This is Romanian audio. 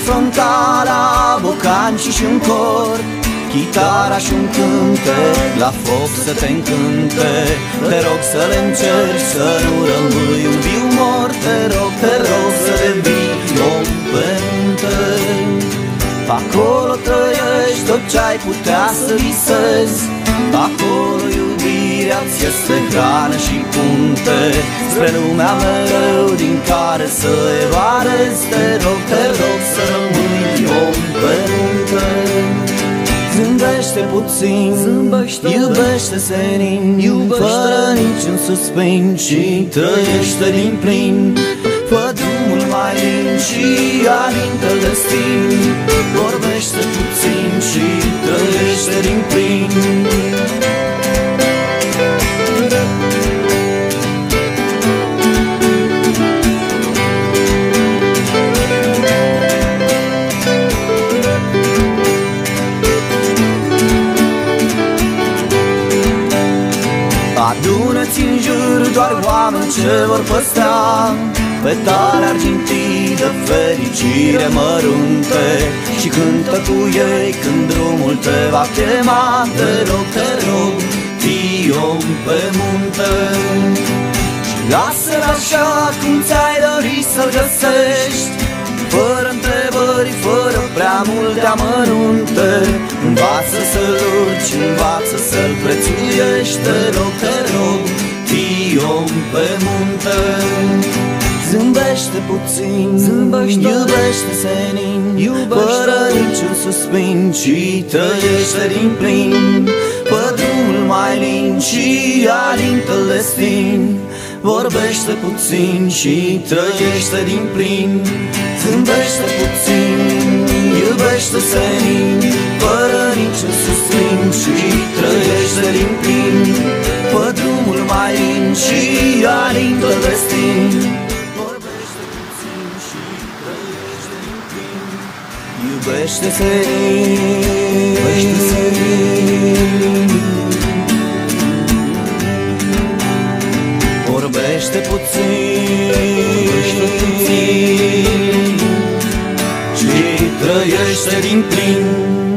frontala, bocani și un cor, chitara și un cântec, la foc să te încânte. Te rog să le încerci, să nu rămâi un viu mort. Te rog să devii om pe munte. Acolo trăiești tot ce-ai putea să visezi, acolo iubirea-ți este hrană și punte spre lumea mereu din care să evarezi. Te rog să rămâi om pe munte. Zâmbește puțin, iubește senin, fără niciun suspin și trăiește din plin. Fă drumul mai lin și alintă-l destin. Vorbește puțin și trăiește din plin. Adună-ți în jur doar oameni ce vor păstra petale argintii de fericire mărunte și cântă cu ei când drumul te va chema. Te rog, fii om pe munte și lasă-l așa cum ți-ai dorit să-l găsești, fără întrebări, fără prea multe amănunte. Învață să-l urci, învață să-l prețuiești. Te rog, fii om pe munte. Zâmbește puțin, iubește senin, fără niciun suspin și trăiește din plin. Fă drumul mai lin și alintă-l destin. Vorbește puțin și trăiește din plin. Zâmbește puțin, iubește senin, fără niciun suspin și trăiește din plin. Fă drumul mai lin și alintă-l destin. Iubește senin, vorbește puțin și trăiește din plin.